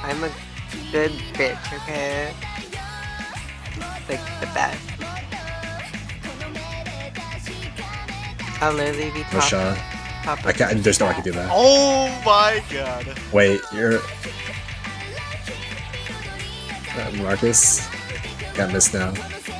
I'm a good bitch, okay? Like the best. I'll literally be No shot. top I can't. There's no way I can do that. Oh my god. Wait, you're Marcus. Can't miss now.